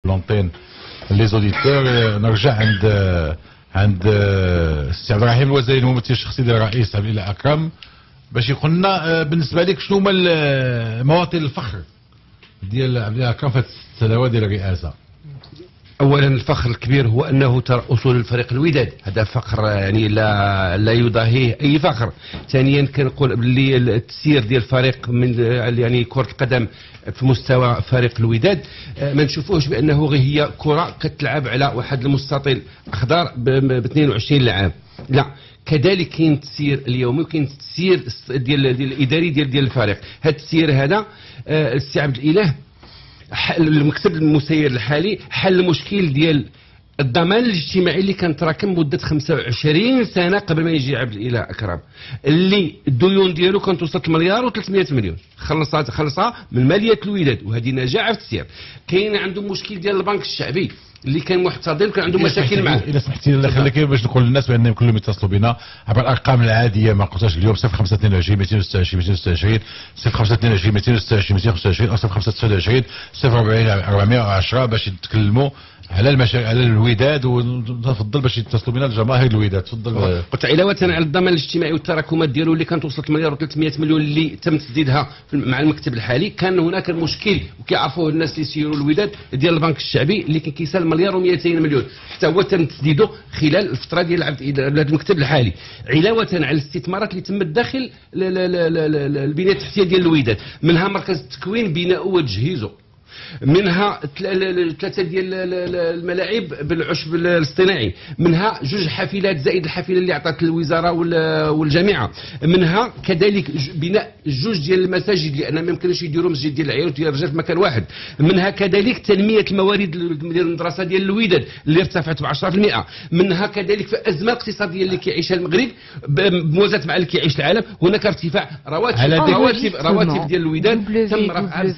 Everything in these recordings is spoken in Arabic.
لونتين لي زوديتور. نرجع عند السي عبد الرحيم الوزيري الممثل الشخصي للرئيس عبد الاله اكرم، باش يقول لنا بالنسبه لك شنو هما مواطن الفخر ديال عبد الاله اكرم في السنوات ديال الرئاسه. اولا الفخر الكبير هو انه ترى اصول الفريق الوداد، هذا فخر يعني لا يضاهيه اي فخر. ثانيا كنقول باللي التسيير ديال الفريق من يعني كره القدم في مستوى فريق الوداد ما نشوفوهش بانه غير هي كره كتلعب على واحد المستطيل اخضر ب 22 لاعب، لا كذلك كاين التسيير اليومي وكاين التسيير ديال الاداري ديال الفريق. هذا التسيير هذا السي عبد الاله المكتب المسير الحالي حل المشكل ديال الضمان الاجتماعي اللي كان تراكم مده 25 سنه قبل ما يجي عبد الاله اكرم، اللي الديون ديالو كانت توصل مليار و300 مليون، خلصها من ماليه الوداد، وهذه نجاعه في السير. كاين عنده مشكل ديال البنك الشعبي اللي كان محتضن وكان عنده مشاكل معاه. اذا سمحتي لي خليك باش نقول للناس بانهم كلهم يتصلوا بنا عبر الارقام العاديه ما قلتهاش اليوم 0522 226 226 0522 226 225 او 0529 040 410 باش يتكلموا على المشاكل على الوداد، ونفضل باش يتصلوا بنا الجماهير الوداد. تفضل. قلت علاوه على الضمان الاجتماعي والتراكمات ديالو اللي كانت وصلت مليار و300 مليون اللي تم تسديدها مع المكتب الحالي، كان هناك المشكل وكيعرفوه الناس اللي يسيروا الوداد ديال البنك الشعبي اللي كان كيسال مليار و200 مليون، حتى هو تم تسديده خلال الفتره ديال المكتب الحالي. علاوه على الاستثمارات اللي تمت داخل البنيه التحتيه ديال الوداد، منها مركز التكوين بناؤه وتجهيزه، منها ثلاثه ديال الملاعب بالعشب الاصطناعي، منها 2 حافلات زائد الحافله اللي عطات الوزاره والجامعه، منها كذلك بناء 2 ديال المساجد لان ما يمكنش يديروا مسجد ديال العيال وديال الرجال في مكان واحد، منها كذلك تنميه الموارد ديال المدرسه ديال الوداد اللي ارتفعت ب 10%، منها كذلك في الازمه الاقتصاديه اللي كيعيشها المغرب بموازاه مع اللي كيعيش العالم، هناك ارتفاع رواتب ديال الوداد تم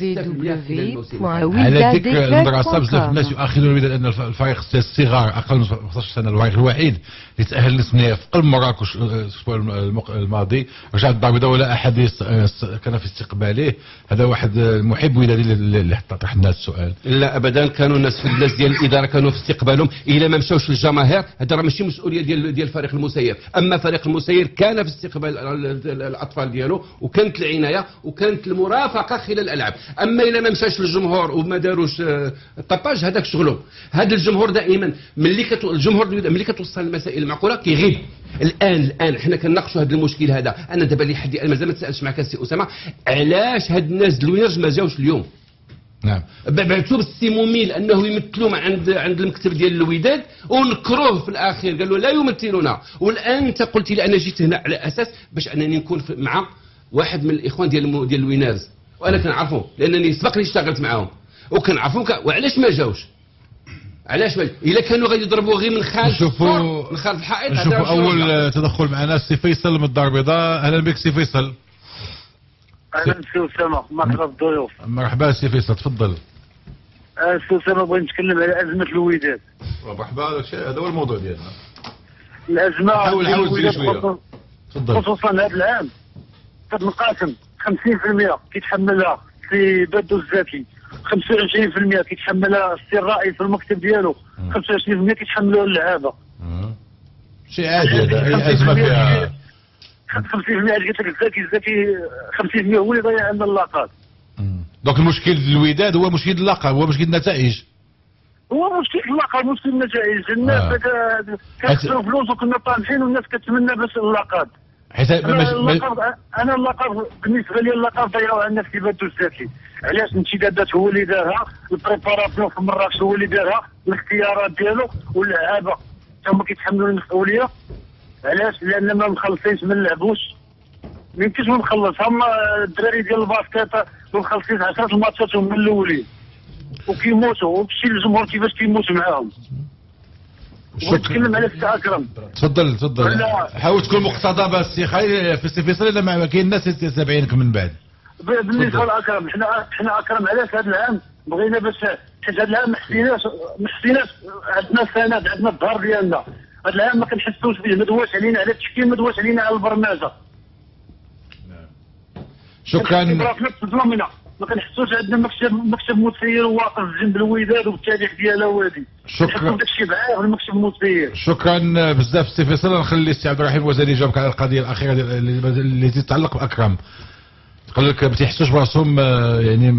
رفعها على ذكر المدرسه. بزاف الناس يؤخذون الوداد ان الفريق الصغار اقل من 15 سنه الفريق الوحيد اللي تاهل للثنيه في قلب مراكش الاسبوع الماضي، رجع الدار البيضاء ولا احد كان في استقباله. هذا واحد محب ودادي اللي طرح الناس السؤال. لا ابدا، كانوا الناس ديال الاداره كانوا في استقبالهم، الا ما مشاوش للجماهير هذا راه ماشي مسؤوليه ديال فريق المسير، اما فريق المسير كان في استقبال الاطفال ديالو وكانت العنايه وكانت المرافقه خلال الالعاب. اما الا ما مشاش للجمهور وما داروش الطباج هذاك شغلهم. هذا الجمهور دائما ملي كتوصل المسائل المعقوله كيغيب. الان حنا كنناقشوا هذا المشكل هذا. انا دابا اللي حدي مازال ما تسالش معك السي اسامه علاش هاد الناس الوينرز ما جاوش اليوم. نعم بعثوا بالسي مميل انه يمثلوا عند المكتب ديال الوداد ونكروه في الاخير قالوا لا يمثلنا. والان انت قلت لي انا جيت هنا على اساس باش انني نكون مع واحد من الاخوان ديال الوينرز، وانا كنعرفهم لانني سبق لي اشتغلت معاهم وكنعرفهم. وعلاش ما جاوش؟ علاش الا كانوا غيضربوا غير من خارج الحائط. نشوفوا اول تدخل معنا السي فيصل من الدار البيضاء. اهلا بك سي فيصل. اهلا سي اسامه، مرحبا بالضيوف. مرحبا سي فيصل تفضل. سي اسامه بغيت نتكلم على ازمه الوداد. مرحبا، هذا هو الموضوع ديالنا. الازمه حاول تزيد شويه تفضل. خصوصا هذا العام كتنقاسم 50% كيتحملها في بدو الزكي، 25% كيتحملها السي الرئيس في المكتب ديالو، 25% كيتحملوها اللعابه. شيء عادي هذا، هي ازمه فيها 50% قلت لك الزكي 50% هو اللي ضيع عندنا اللقب. دونك المشكل الوداد هو مشكل اللقب، هو مشكل النتائج. هو مشكل اللقب، مشكل النتائج. الناس كتخسروا فلوس وكنا طالعين والناس كتمنى بس اللقب. انا اللقب بالنسبه لي اللقب ضيعوا عندنا في بدو الزكي. علاش؟ الانتدابات هو اللي دارها، البريباراسيون في مراكش هو اللي دارها، الاختيارات ديالو واللعابه هما كيتحملوا المسؤوليه. علاش؟ لان ما مخلصينش ما نلعبوش. ما يمكنش ما نخلص. هما الدراري ديال الباسكيت ما مخلصين 10 الماتشات هما الاولين وكيموتوا، وكشي الجمهور كيفاش كيموت معاهم. نتكلم على السي اكرم. تفضل حاول تكون مقتضب السي خالد في السي فيصل، الا ما كاين الناس يتابعينك من بعد. بالنسبه لاكرم حنا اكرم علاش هذا العام بغينا باش حيت هذا العام ما حسيناش عندنا السند، عندنا الظهر ديالنا. هذا العام ما كنحسوش به، ما دواش علينا على التشكيل، ما دواش علينا على البرمجه. شكرا. ما كنحسوش عندنا مكتب مسير واقف جنب الوداد والتاريخ ديالها وادي. شكرا. داكشي بعيد المكتب مسير. شكرا بزاف سي فيصل. نخلي السي عبد الرحيم الوزيري يجاوبك على القضيه الاخيره اللي تتعلق باكرم. قال لك ما تيحسوش براسهم يعني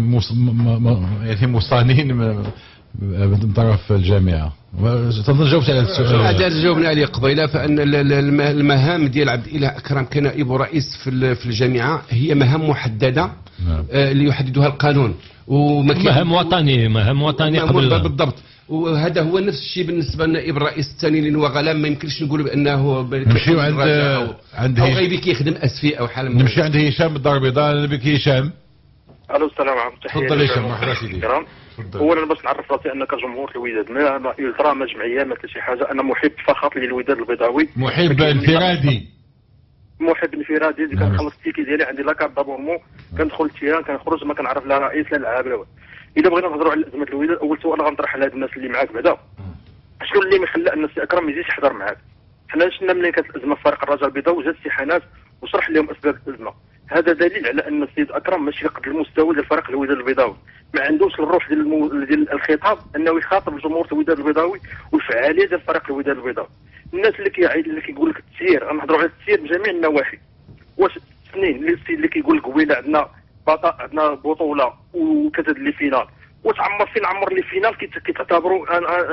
مصانين من طرف الجامعه. تظن جاوبت على السؤال؟ هذا جاوبنا عليه قبيله، فان المهام ديال عبد الاله اكرم كنائب رئيس في الجامعه هي مهام محدده اللي يحددها القانون، مهام وطنيه قبل بالضبط. وهذا هو نفس الشيء بالنسبه للنائب الرئيس الثاني اللي هو غلام. ما يمكنش نقولوا بانه نمشيو عند او غيبي كيخدم اسفي او حاله. نمشي عند هشام بالدار البيضاء. بك هشام. الو السلام عليكم. تفضل هشام. مرحبا سيدي. اولا باش نعرف راسي انا كجمهور الوداد ما الترا ما جمعيه ما حتى شي حاجه. انا محب فقط للوداد البيضاوي. محب انفرادي. محب انفرادي. كنخلص التيكي ديالي عندي لاكارت دابورمون كندخل التيران كنخرج ما كنعرف لا رئيس لا لعاب لا والو. اذا بغينا نهضروا على ازمه الوداد اول سؤال غنطرح على هاد الناس اللي معاك بعدا شكون اللي مخلى ان السي اكرم ما يجيش يحضر معاك. حنا شفنا ملي كانت الازمه في فريق الرجاء البيضاوي جات السي حناس وشرح لهم اسباب الازمه. هذا دليل على ان السيد اكرم ماشي قد المستوى ديال فريق الوداد البيضاوي. ما عندوش الروح ديال الخطاب انه يخاطب جمهور الوداد البيضاوي والفعاليه ديال فريق الوداد البيضاوي. الناس اللي كيعيد اللي كيقول لك التسيير غنهضروا على التسيير بجميع النواحي. واش اثنين اللي السيد اللي كيقول لك قبيله عندنا بطوله وكتد لي فينال، واش فين عمر لي فينال كيتعتبروا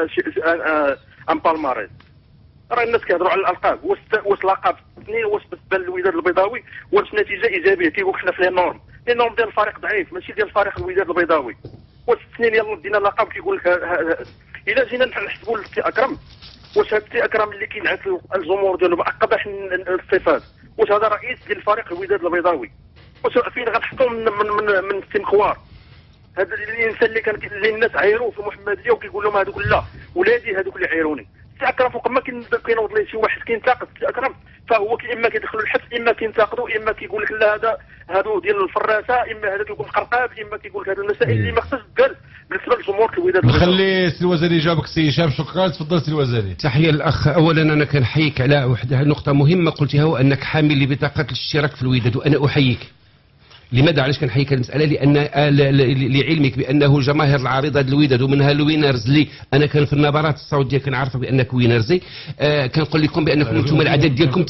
ان بالماريز. راه الناس كيهضروا على الالقاب. واش لقب اثنين واش بالنسبه للوداد البيضاوي واش نتيجه ايجابيه؟ كيقول حنا في لي نورم ديال الفريق ضعيف ماشي ديال فريق الوداد البيضاوي. واش اثنين يلا دينا لقب كيقول لك الا جينا نحسبوا للسي اكرم واش هذا السي اكرم اللي كينعس الجمهور ديالو باقبح الصفات واش هذا رئيس ديال الفريق الوداد البيضاوي؟ واش فين غنحطوا من السي مخوار؟ هذا الانسان اللي كان اللي الناس عايروه في محمديه وكيقول لهم هذوك لا ولادي هذوك اللي عايروني. السي اكرم فوق ما كينوض ليه شي واحد كينتقد السي اكرم فهو اما كيدخلوا الحبس اما كينتقدوا اما كيقول لك لا هادو ديال الفراسه اما هذا كيكون قرقاب اما كيقول لك هذو المسائل اللي ما خصهاش تقال بالنسبه لجمهور الوداد. نخلي سي الوزيري يجاوبك. سي هشام شكرا. تفضل سي الوزيري. تحيه الاخ. اولا انا كنحييك على واحد نقطه مهمه قلتها وانك حامل لبطاقه الاشتراك في الوداد وانا احييك. لماذا علاش كنحييك المساله؟ لان لعلمك بانه جماهير العارضه الوداد ومنها الوينرز اللي انا كان في النبرات الصوت ديالك كنعرف بانك وينرزي. كنقول لكم بانكم انتم العدد ديالكم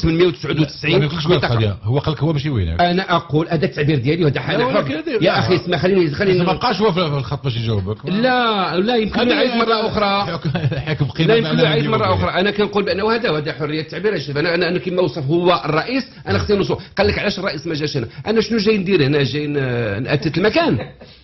899. هو قال لك هو ماشي وينر. انا اقول هذا التعبير ديالي وهذا حال يا اخي اسمع خليني ما بقاش هو في الخط باش يجاوبك. لا يمكن يعيد مره اخرى. حكم قيمه. لا يمكن يعيد مره اخرى. انا كنقول بانه هذا حريه التعبير. انا كما وصف هو الرئيس انا خصني نوصف. قال لك علاش الرئيس ما جاش هنا؟ انا شنو جاي ندير هنا؟ جاي نأتت المكان.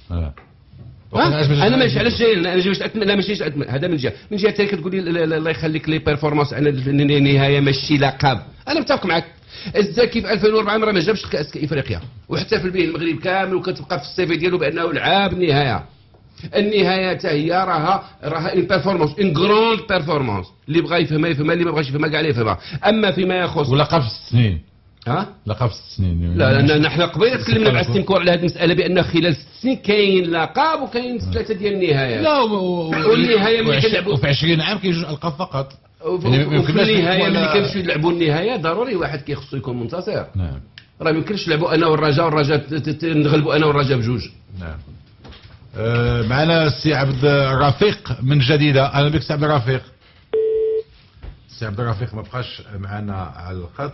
انا ماشي علاش جاي انا جاي باش لا ماشي هذا من جهه ثانيه كتقول لي الله يخليك لي بيرفورمانس انا النهايه ماشي لقب. انا متفق معك. الزكي في 2004 ما جابش كاس افريقيا واحتفل به المغرب كامل وكتبقى في السي في ديالو بانه لعب النهايه حتى هي راها ان بيرفورمانس ان جروند بيرفورمانس. اللي بغى يفهمها اللي ما بغاش يفهمها كاع لا يفهمها. اما فيما يخص ولقب 6 سنين. لقب 6 سنين. لا نحن قبيله تكلمنا مع السيمكور على هذه المساله بان خلال 6 سنين كاين لقب وكاين 3 ديال النهايات. لا والنهايه ملي كنلعبوا وفي 20 عام كاين 2 القاب فقط. وفي النهايه ملي كنمشيو نلعبوا النهايه ضروري واحد كيخصو يكون منتصر. نعم. راه ما يمكنش نلعبوا انا والرجاء نغلبوا انا والرجاء بجوج. نعم. معنا السي عبد الرفيق من جديده. اهلا بك سي عبد الرفيق. السي عبد الرفيق ما بقاش معنا على الخط.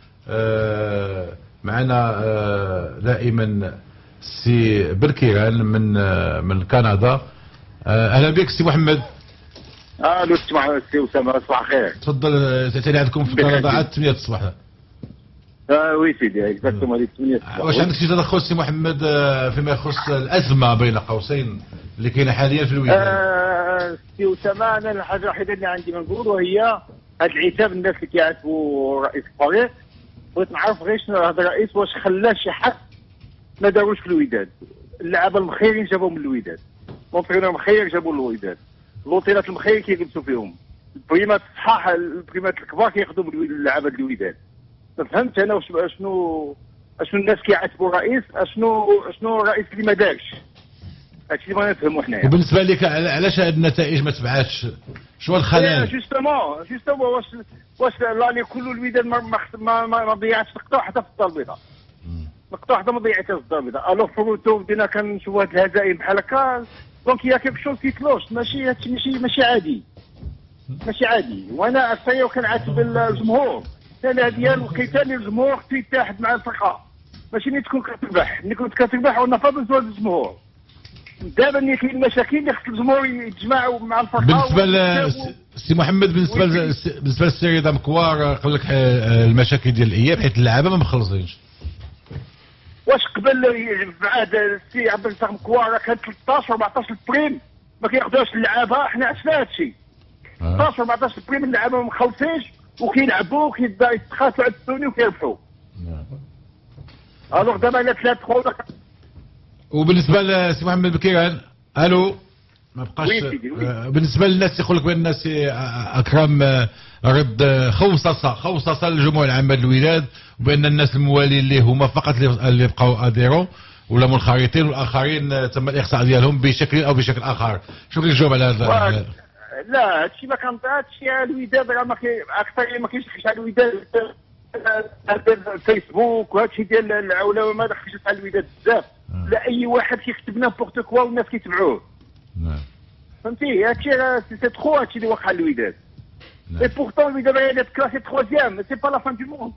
معنا دائما السي بركيران من كندا. اهلا بك سي محمد. الو سي اسامه صباح الخير. تفضل. تاتي عندكم في كندا عاد 8 الصباح. وي سيدي اكزاكتومون هذيك 8 الصباح. واش عندك شي تدخل سي محمد فيما يخص الازمه بين قوسين اللي كاينه حاليا في الوداد؟ سي اسامه انا الحاجه الوحيده اللي عندي ما نقول وهي هذا العتاب الناس اللي كيعاتبوا رئيس الفريق. بغيت نعرف غير شنو هذا الرئيس واش خلى شي حد ما داروش في الوداد. اللعابه المخيرين جابوهم من الوداد، المونترينور المخير جابوا الوداد، اللوطيلات المخير كيجلسوا فيهم، البريمات الصحاح البريمات الكبار كياخذوا من اللعابه ديال الوداد. فهمت انا شنو الناس كيعاتبوا الرئيس شنو الرئيس اللي ما دارش. هادشي اللي بغينا نفهموا حنايا. وبالنسبه لك علاش هاد النتائج ما تبعاتش؟ شنو الخلل؟ جوستومون واش لاني كل الوداد ما ضيعتش نقطه حتى في الدار البيضاء. نقطه واحده ما ضيعتهاش الدار البيضاء. الوغ فروتو بدينا كنشوفوا هاد الهزائم بحال هكا، دونك يا كيك شوز كيكلوش، ماشي هادشي ماشي عادي، ماشي عادي. وانا اصايا كنعاتب الجمهور، الثاني ديال القتال الجمهور خصو يتحد مع الفرقه، ماشي ملي تكون كتربح، ملي كنت كتربح ونفضل زوج الجمهور. دابا ملي كاين مشاكل اللي خص الجمهور يتجمعوا مع الفرقه. بالنسبه لسي محمد، بالنسبه للسي رضا مكوار قال لك المشاكل ديال الاياب حيت اللعابه ما مخلصينش. واش قبل بعد السي عبد الرزاق مكوار كان 13 14 البريم ما كياخذوش اللعابه؟ حنا عشنا هادشي 13 14 البريم اللعابه ما مخلصينش وكيلعبوا وكيتخاطوا على الثاني وكيربحوا. الوغ دابا انا 3 3. وبالنسبه لسي محمد بكيران، الو ما بقاش. بالنسبه للناس يقول لك بان الناس اكرم رد خوصصه للجموع العامه للوداد، وبان الناس الموالين اللي هما فقط اللي بقاو اديرو ولا منخرطين، والاخرين تم الاقصاء ديالهم بشكل او بشكل اخر. شو كيجاوب على هذا؟ لا هادشي ما كان، هادشي الوداد راه اكثر ما كيشرحش على الوداد الفيسبوك وهادشي ديال العولمه ما دخلش على الوداد بزاف. لا اي واحد كيكتب نابورت كوا والناس كيتبعوه. نعم فهمتي هادشي سي تخو هادشي اللي واقع للوداد. اي بورتون الوداد راه كلاسي 3 سي با لا فان دو موند.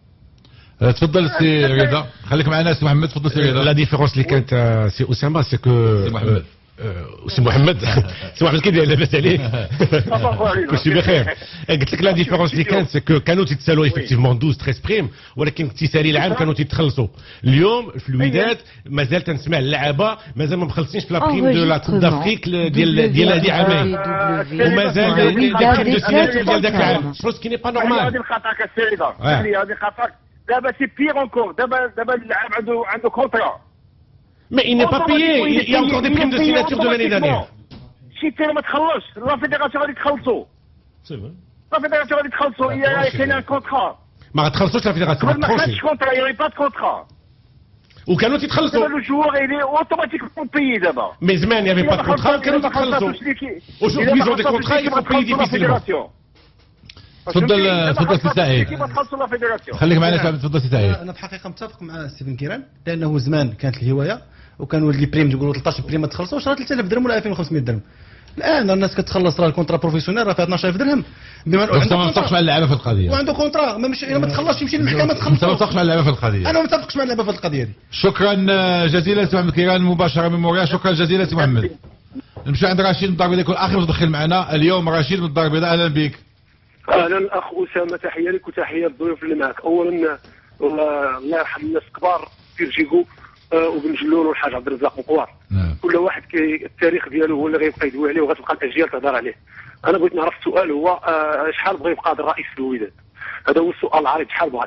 تفضل سي رضا، خليك معنا سي محمد. تفضل سي رضا. لا ديفيرونس اللي كانت سي اسامه سي كو سي محمد سي محمد سي محمد كي داير لاباس عليك؟ كلشي بخير. قلت لك لا ديفيرونس اللي كانت سكو كانوا تيتسالوا ايفيكتيفمون 12 13 بريم، ولكن التسالي العام كانوا تيتخلصوا. اليوم في الوداد مازال تنسمع اللعابه مازال ما مخلصينش في لا بريم دو لا كوب دافريك ديال هذه عامين، ومازال ديال السيناتور ديال ذاك العام. شوز كي ني با نورمال. هذه خطاك السيده، هذه خطاك. دابا سي بيغ انكور، دابا اللاعب عنده كونترا. Mais il n'est pas payé, il y a encore des primes de signature de l'année dernière. شي تيرا ما تخلصش، لا فيدراسيون غادي تخلصوا. سي فري. لا فيدراسيون غادي تخلصوا، كاين ان كونترا. ما غتخلصوش لا فيدراسيون، ما كانش كونترا، يا با كونترا. وكانوا تيتخلصوا. دابا لو جوور إلي اوتوماتيكمون بيي دابا. مي زمان يافي با كونترا كانوا تيتخلصوا. aujourd'hui ils ont des contrats, ils sont payés difficilement. تفضل سي سعيد. خليك معنا تفضل سي سعيد. انا في الحقيقه متفق مع ستيفن كيران، لانه زمان كانت الهوايه وكانوا لي بريم يقولوا 13 بريم ما تخلصوش، راه 3000 درهم ولا 2500 درهم. الان الناس كتخلص راه الكونترا بروفيسيونيل راه فيها 12000 درهم. بما انه ما متفقش مع اللعابه في القضيه وعنده كونترا ما تخلصش يمشي للمحكمه تخلص. انت ما متفقش مع اللعابه في القضيه. انا ما متفقش مع اللعابه في القضيه دي. شكرا جزيلا سي محمد كيران مباشره من موريا. شكرا جزيلا سي محمد. نمشي عند رشيد من الدار البيضاء، يكون اخر متدخل معنا اليوم. رشيد من الدار البيضاء، اهلا بك. اهلا اخ اسامه، تحيه لك وتحيه للضيوف اللي معك. اولا الله يرحم الناس الكبار بيرجيكو وبن جلول والحاج عبد الرزاق مكوار. كل واحد التاريخ ديالو هو اللي غيبقى يدوي عليه وغتبقى الاجيال تهضر عليه. انا بغيت نعرف السؤال هو شحال بغى يبقى هذا الرئيس في الوداد؟ هذا هو السؤال العريض، شحال بغى؟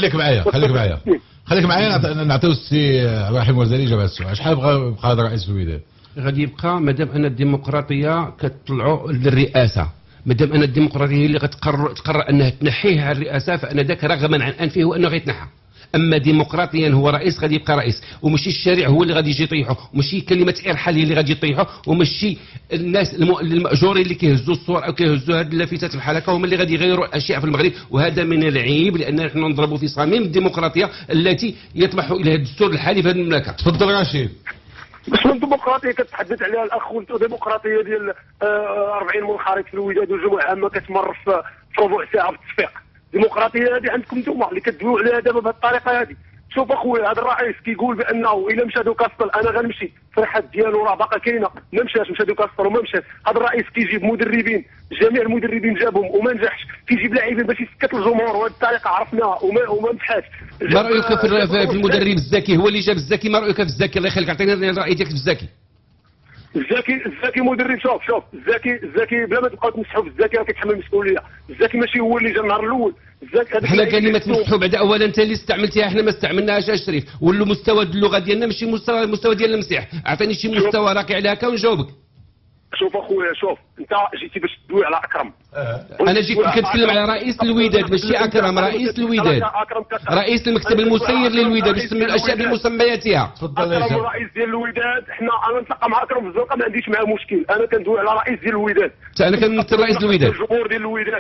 خليك معايا نعطيو السي رحيم الوزيري اجابه على السؤال. شحال بغى يبقى هذا الرئيس في الوداد؟ غادي يبقى مادام ان الديمقراطيه كتطلعوا للرئاسه، مادام ان الديمقراطيه هي اللي تقرر انها تنحيه على الرئاسه، فان ذاك رغما عن انفه وانه غيتنحى. اما ديمقراطيا هو رئيس غادي يبقى رئيس، وماشي الشارع هو اللي غادي يجي يطيحه، وماشي كلمه ارحال هي اللي غادي يطيحه، وماشي الناس المأجورين اللي كيهزوا الصور او كيهزوا هذه اللافتات بحال هكا هما اللي غادي يغيروا الاشياء في المغرب. وهذا من العيب، لان نحن نضرب في صميم الديمقراطيه التي يطمح اليها الدستور الحالي في هذه المملكه. تفضل رشيد. باش من الديمقراطيه كتحدث عليها الاخ ولتو ديمقراطيه ديال 40 منخرط في الوداد والجمعه عامه كتمر في ربع ساعه بالتصفيق. ديمقراطيه هذه عندكم نتوما اللي كتدويو عليها دابا بهذه الطريقه هذه. شوف اخويا، هذا الرئيس كيقول بانه الا مشى دوكاستل انا غنمشي، الفرحات ديالو راه باقا كاينه، ما مشاش، مشى دوكاستل وما مشاش. هذا الرئيس كيجيب مدربين، جميع المدربين جابهم وما نجحش، كيجيب لاعبين باش يسكت الجمهور، وهذه الطريقه عرفناها وما نجحش. ما رايك في المدرب الزكي؟ هو اللي جاب الزكي، ما رايك في الزكي؟ الله يخليك عطيني الراي ديالك في الزكي. الزكي مدرب. شوف الزكي بلا ما تبقاو تمسحوا في الزكي راه كيتحمل المسؤوليه. الزكي ماشي هو اللي جا النهار الاول. حنا كلمه تمسحوا بعدا اولا انت اللي استعملتها، حنا ما استعملناهاش الشريف، واللو مستوى اللغه ديالنا ماشي المستوى ديال المسيح. اعطيني شي مستوى راقي على هكا ونجاوبك. شوف اخويا، شوف انت جيتي باش تدوي على اكرم. انا جيت كنتكلم على رئيس الوداد ماشي اكرم، رئيس الوداد، رئيس المكتب المسير للوداد باش تسمي الاشياء بمسمياتها. تفضل يا رئيس ديال الوداد. انا نتلاقى مع اكرم في الزنقه ما عنديش معاه مشكل، انا كندوي على رئيس ديال الوداد. انا كنمثل رئيس الوداد، الجمهور ديال الوداد.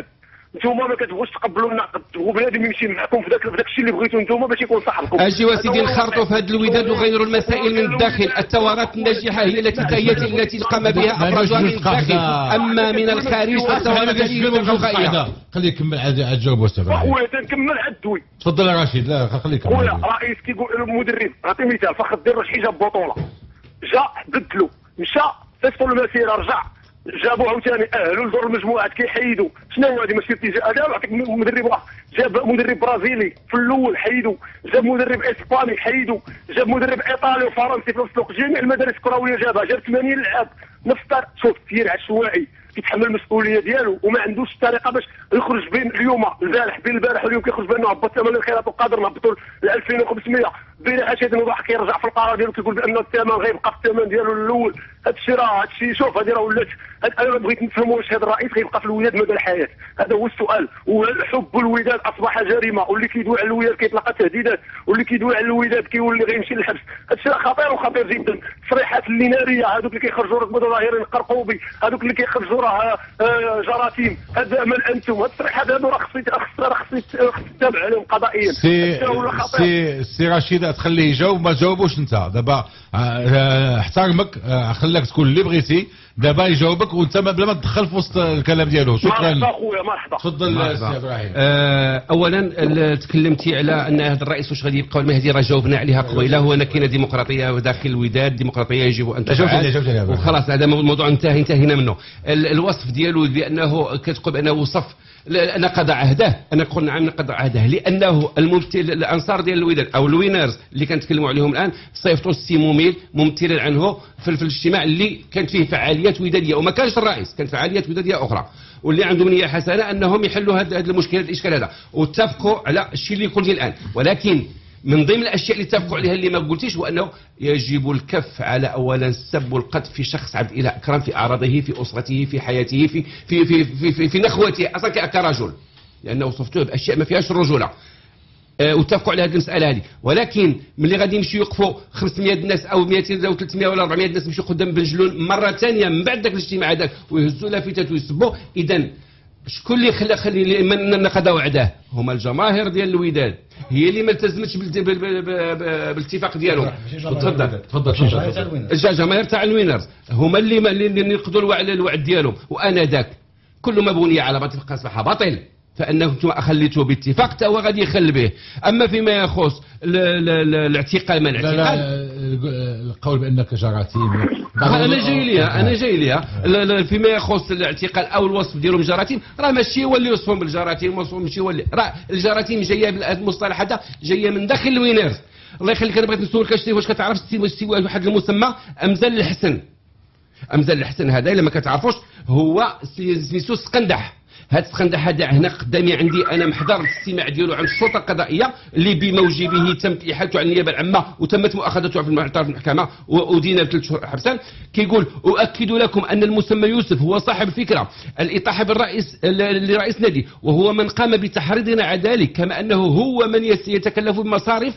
نتوما ما كتبغوش تقبلوا النقد، تبغوا بنادم يمشي معكم في داك الشيء اللي بغيتوا نتوما باش يكون صاحبكم. اجي وسيدي نخرطوا في هذا الوداد وغيروا المسائل من الداخل. الثورات الناجحه هي التي قام بها افرادها من الداخل، اما من الخارج فالثورات الغائيه. خليه يكمل عاد جاوب استاذ ابراهيم. خويا تنكمل عاد دوي. تفضل يا رشيد. لا خليه يكمل. خويا رئيس كيقول المدرب، نعطي مثال فخر الدين رشحي جاب بطوله، جا بدلوا مشى فاستوا المسيره رجع، جابوا عاوتاني اهلوا لدور المجموعات كيحيدوا. شنو هذه ماشي اتجاه؟ هذا نعطيك مدرب واحد، جاب مدرب برازيلي في الاول حيدوا، جاب مدرب اسباني حيدوا، جاب مدرب ايطالي وفرنسي في نفس الوقت، جميع المدارس الكرويه جابها، جاب 80 لاعب نفس شوف تير عشوائي كيتحمل المسؤوليه ديالو وما عندوش الطريقه باش يخرج بين اليوم بين البارح واليوم كيخرج بانه هبط ثمن الخيرات وقادر نهبطوا ل 2500 بين حاجه وضح كيرجع في القرار ديالو كيقول بان الثمن غيبقى في الثمن ديالو الاول. هذا الشيء شوف هذه راه ولات. انا بغيت نفهم واش هذا الرئيس غيبقى في الوداد مدى الحياه، هذا هو السؤال. وحب الوداد اصبح جريمه، واللي كيدوي على الوداد كيتلقى تهديدات، واللي كيدوي على الوداد كيولي غيمشي للحبس. هذا الشيء خطير وخطير جدا. التصريحات اللي ناريه هذوك اللي كيخرجوا راه متظاهرين قرقوبي، هذوك اللي كيخرجوا راه جراثيم، هذا من انتم؟ هاد التصريحات هذو راه خصني تتابع عليهم قضائيا. سي رشيد تخليه يجاوب، ما جاوبوش انت دابا. احترمك خلاك تقول اللي بغيتي، دابا يجاوبك وانت بلا ما تدخل في وسط الكلام ديالو. شكرا. مرحبا خويا مرحبا. تفضل سي ابراهيم. اولا تكلمتي على ان هذا الرئيس واش غادي يبقى المهدي، راه جاوبنا عليها قبيله. هو انا كاينه ديمقراطيه داخل الوداد، ديمقراطيه يجب ان تفعل وخلاص. هذا الموضوع انتهينا منه. الوصف ديالو بانه كتقول بانه وصف نقض عهده، انا نقول نعم نقض عهده، لانه الانصار ديال الوداد او الوينرز اللي كنتكلموا عليهم الان صيفطوا السي موميل ممثلا عنه في الاجتماع اللي كانت فيه فعاليات وداديه، وما كانش الرئيس، كانت فعاليات وداديه اخرى، واللي عندهم نيه حسنه انهم يحلوا هذا المشكل الاشكال هذا، واتفقوا على الشيء اللي قلت الان. ولكن من ضمن الاشياء اللي اتفقوا عليها اللي ما قلتيش هو انه يجب الكف على اولا السب والقذف في شخص عبد الاله اكرم، في اعراضه، في اسرته، في حياته، في نخوته اصلا كرجل، لانه وصفتوه باشياء ما فيهاش الرجوله. واتفقوا على هذه المساله هذه. ولكن ملي غادي يمشيو يوقفوا 500 ناس او 200 او 300 ولا 400 ناس يمشيو قدام بنجلون مره ثانيه من بعد ذاك الاجتماع هذاك ويهزوا لافتات ويسبوا، اذا شكون اللي خلى من نقض وعده؟ هما الجماهير ديال الوداد، هي اللي ما التزمتش بالاتفاق ديالهم. تفضل. الجماهير تاع الوينرز هما اللي نقضوا الوعد ديالهم، وانا ذاك كل ما بني على باطل اصبح باطل، فانكم خليتوه باتفاق حتى هو غادي يخل به. اما فيما يخص الاعتقال ما الاعتقال، القول بانك جراثيم انا جاي ليها فيما يخص الاعتقال او الوصف ديالهم جراثيم، راه ماشي هو اللي يوصفهم بالجراثيم، ماشي هو اللي راه الجراثيم جايه بالمصطلح هذا جايه من داخل الوينرز. الله يخليك انا بغيت نسولك واش كتعرف واحد المسمى امزل الحسن؟ امزل الحسن هذا الا ما كتعرفوش هو سميتو السقندح. هذا السقندح هذا هنا قدامي عندي انا محضر الاستماع ديالو عند السلطه القضائيه اللي بموجبه تم احالته على النيابه العامه وتمت مؤاخذته في المحكمه وادين ب3 شهور حبسا. كيقول اؤكد لكم ان المسمى يوسف هو صاحب الفكره الاطاحه بالرئيس لرئيس نادي، وهو من قام بتحريضنا على ذلك، كما انه هو من يتكلف بمصاريف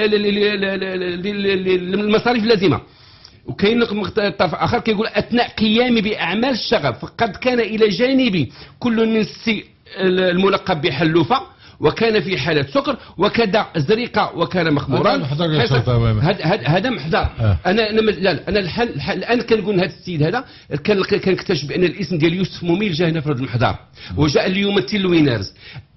المصاريف اللازمه. وكاين طرف اخر كيقول اثناء قيامي باعمال الشغب فقد كان الى جانبي كل من السي الملقب بحلوفه وكان في حاله سكر وكذا زريقه وكان مخمورا. هذا محضر. انا الان كنقول هذا السيد هذا كنكتشف بان الاسم ديال يوسف موميل جا هنا في هذا المحضر وجاء ليمثل الوينرز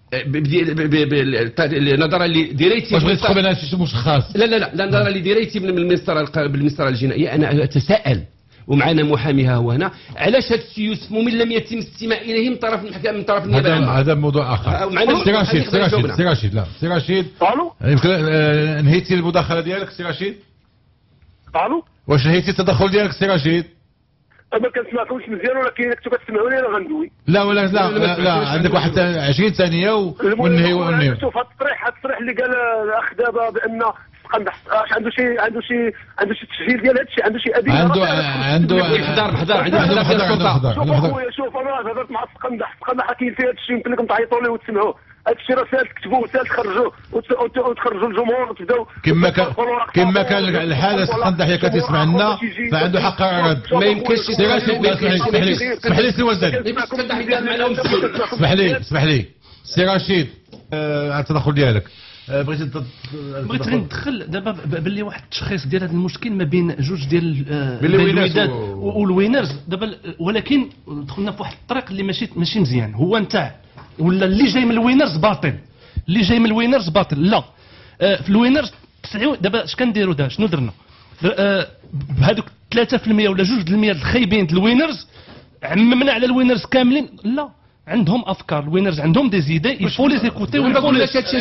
نظرا لديريتي. واش بغيت تدخل بنا شي مشخص؟ لا نظرا لديريتي بالمسطره الجنائيه انا اتساءل، ومعنا محاميها هو هنا، علاش هذا السي يوسف موميل لم يتم الاستماع اليه من طرف المحكمه من طرف النيابه العامه؟ هذا موضوع اخر. سي رشيد الو يمكن نهيتي المداخله ديالك سي رشيد؟ الو واش نهيتي التدخل ديالك سي رشيد؟ ما كنسمعكمش مزيان، ولكن الا كنتو كتسمعوني انا غندوي. لا عندك واحد 20 ثانيه ونهي. شوف هذا التصريح اللي قال الاخ دابا بان قندح عنده شي تسجيل ديال هذا الشيء، عنده شي ادله. عنده شوف اخويا، شوف انا هضرت مع السقندح كاين فيه هذا الشيء، يمكن لكم تعيطوا ليه وتسمعوه. هادشي راه ساهل تكتبوه وساهل تخرجوه وتخرجوا الجمهور وتبداو كما كان الحاله سخن ضحيه كتسمع لنا فعنده حق رد. ما يمكنش اسمح لي سي وزاني، اسمح لي سي رشيد على التدخل ديالك. بغيت غير ندخل دابا باللي واحد التشخيص ديال هذا المشكل ما بين جوج ديال الوداد والوينرز دابا، ولكن دخلنا في واحد الطريق اللي ماشي مزيان. هو نتاع ولا اللي جاي من الوينرز باطل، اللي جاي من الوينرز باطل. لا في الوينرز دابا اش كنديروا؟ شنو درنا بهذوك 3% ولا 2% الخايبين د الوينرز؟ عممنا على الوينرز كاملين؟ لا، عندهم افكار. الوينرز عندهم دي زيدي يفو لي زيكوتي ما قلناش هادشي.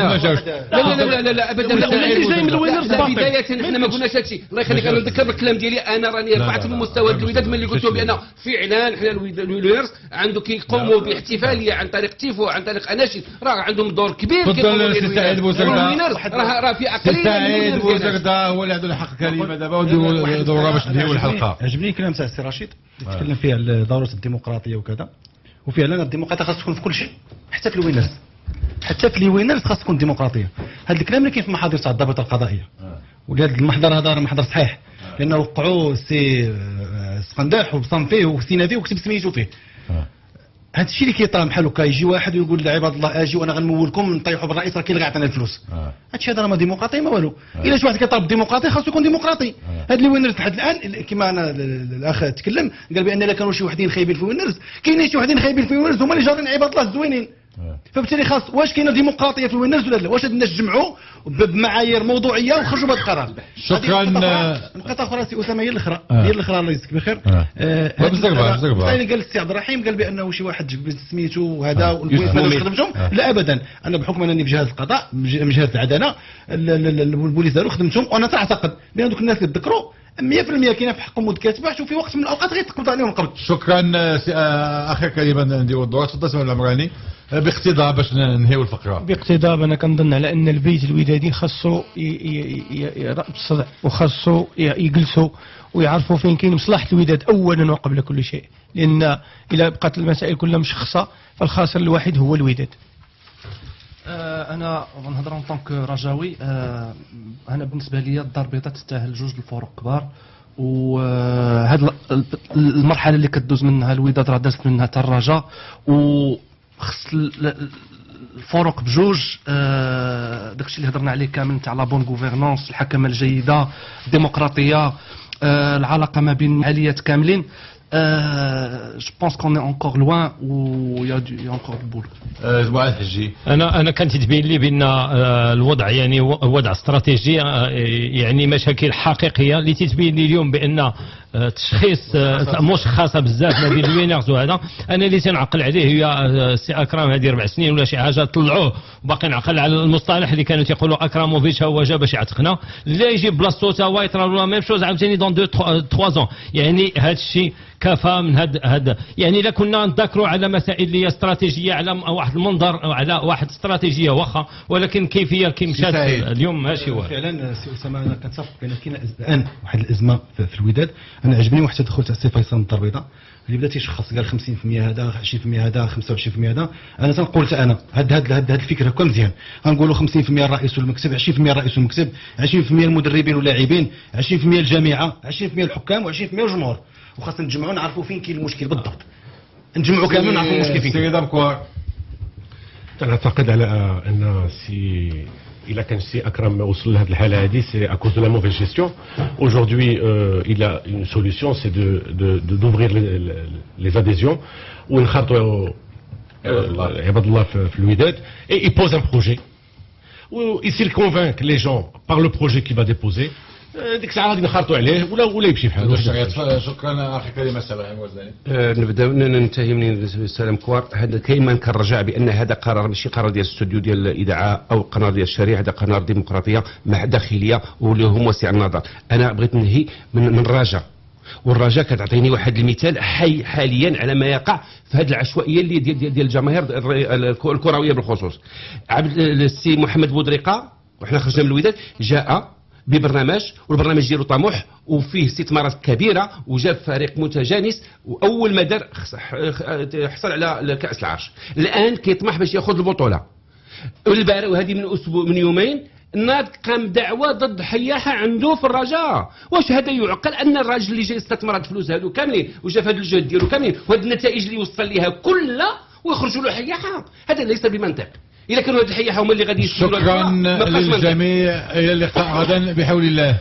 لا ابدا. اللي جاي من الوينرز بدايه حنا ما قلناش هادشي. الله يخليك انا نذكر بالكلام ديالي، انا راني رفعت من مستوى الوداد ملي قلت بان فعلا حنا الوينرز عنده كيقوموا باحتفاليه عن طريق تيفو، عن طريق اناشيد، راه عندهم دور كبير. تفضل سي سعيد بوزرده. راه في اقليه. سعيد بوزرده هو اللي عنده الحق كلمه دابا، ونديروا دوره باش ننهيو الحلقه. عجبني الكلام تاع السي رشيد يتكلم فيه على ضروره الديمقراطيه وكذا، وفعلا الديمقراطيه خاص تكون في كل شيء، حتى في الوينرز. حتى في الوينرز خاص تكون ديمقراطيه. هذا الكلام اللي كاين في المحاضر تاع الضابطه القضائيه، ولهذا المحضر هذا راه محضر صحيح، لانه وقعوا سي سقنداح وبصم فيه وسينا فيه وكتب سميتو فيه. هذا الشيء اللي كيطرا بحال هكا، يجي واحد ويقول عباد الله اجي وانا غنمولكم نطيحوا بالرئيس راه كاين اللي غيعطينا الفلوس. هذا الشيء هذا راه ما ديمقراطي ما والو. الا شي واحد كيطالب بالديمقراطيه خاصو يكون ديمقراطي. هاد اللي وينرز لحد الان كما انا الاخ تكلم قال بان الا كانوا شي وحدين خايبين في وينرز، كاينين شي وحدين خايبين في وينرز هما اللي جارين عباد الله الزوينين. فبالتالي خاص واش كاينه ديمقراطيه في الوينرز ولا لا؟ واش هاد الناس جمعوا بمعايير موضوعيه وخرجوا بهذا القرار؟ شكرا. نقطه اخرى سي اسامه هي الاخرى، هي الاخرى الله يجزيك بخير. اللي قال السي عبد الرحيم قال بانه شي واحد جبد سميتو وهذا والبوليس ما خدمتهم. لا ابدا، انا بحكم انني في جهاز القضاء من جهه العداله البوليس داروا خدمتهم، وانا تعتقد بان دوك الناس اللي تذكروا 100% كاينه في حقهم متكاتبه، وفي وقت من الاوقات غيتقبض عليهم القبض. شكرا. اخر كلمه نديروا الدور. تفضل سمير العمراني باقتضاب باش ننهيو الفقره. باقتضاب انا كنظن على ان البيت الودادي خاصو بالصدع، وخاصو يجلسوا ويعرفوا فين كاين مصلحه الوداد اولا وقبل كل شيء، لان اذا بقات المسائل كلها مشخصه فالخاسر الوحيد هو الوداد. انا نهضر ان طونك رجاوي. انا بالنسبه لي الدار البيضاء تستاهل جوج الفروق كبار، وهاد المرحله اللي كدوز منها الوداد راه دازت منها حتى الرجاء، وخص الفروق بجوج. داكشي اللي هضرنا عليه كامل تاع لا بون غوفرنونس، الحكمه الجيده، الديمقراطيه، العلاقه ما بين العاليات كاملين. Je pense qu'on est encore loin ou il y a encore du boulot. زبوع الحجي. انا كانت تبين لي بان الوضع يعني وضع استراتيجي، يعني مشاكل حقيقيه اللي تتبين لي اليوم بان تشخيص مشخصه بزاف ما بين الوينرز وهذا. انا اللي تنعقل عليه هي سي اكرم هذه 4 سنين ولا شي حاجه طلعوه، وباقي نعقل على المصطلح اللي كانوا تيقولوا اكراموفيتش هو جا باش يعتقنا، لا يجيب بلاصتو تا هو يطرا ولا ميم شوز عاوتاني دون 2 3 يعني هذا الشيء كفى من هذا. يعني الا كنا نذكروا على مسائل اللي هي استراتيجيه على واحد المنظر على واحد استراتيجيه واخا، ولكن كيفيه كي مشات اليوم ماشي واحد. فعلا سي اسامه انا كنتفق بان كاين الان واحد الازمه في الوداد. انا عجبني واحد التدخل تاع السي فيصل من الدار البيضاء اللي بدا تيشخص قال 50% هذا 20% هذا 25% هذا. انا تنقول حتى انا هاد الفكره هكا مزيان، غنقولوا 50% الرئيس والمكتب، 20% الرئيس والمكتب، 20% المدربين واللاعبين، 20% الجامعه، 20% الحكام، و20% الجمهور، وخاصنا نتجمعوا نعرفوا فين كاين المشكل بالضبط، نجمعوا كامل نعرفوا المشكل فين. سيدي بكوار انا اعتقد على ان إلا كان سي أكرم وصل لهذه الحالة هذه c'est à cause de la mauvaise gestion. Aujourd'hui il a une solution, c'est d'ouvrir les adhésions ونخرطوا عباد الله في الوداد et il pose un projet ou s'il convainc les gens par le projet qu'il va déposer ديك الساعه غادي نخرطوا عليه ولا يمشي بحاله. شكرا. اخي كلمه سلام وزاني. نبدا ننتهي من سلام كوار. هذا كيما كنرجع بان هذا قرار ماشي قرار ديال الاستوديو ديال الاذاعه او قرار ديال الشريعه، هذا قرار ديمقراطيه مع داخليه واللي هم وسع النظر. انا بغيت ننهي من الرجاء، والرجاء كتعطيني واحد المثال حي حاليا على ما يقع في هذه العشوائيه اللي ديال الجماهير الكرويه بالخصوص. السي محمد بودريقه وحنا خرجنا من الوداد جاء ببرنامج، والبرنامج ديالو طموح وفيه استثمارات كبيره، وجاب فريق متجانس، واول ما دار حصل على كاس العرش. الان كيطمح باش ياخذ البطوله. وهذه من اسبوع من يومين الناض قام دعوه ضد حياحه عنده في الرجاء. واش هذا يعقل ان الراجل اللي جاي يستثمر هاد الفلوس هادو كاملين وجا في هاد الجهد ديالو كاملين وهاد النتائج اللي وصل ليها كلها ويخرجوا له حياحه؟ هذا ليس بمنطق. اذا كانوا هاد الحياحه هما اللي غادي يشتغلوا شكرا للجميع، الى اللقاء غدا بحول الله.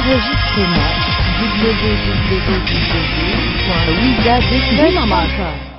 Enregistrement www.wizard.com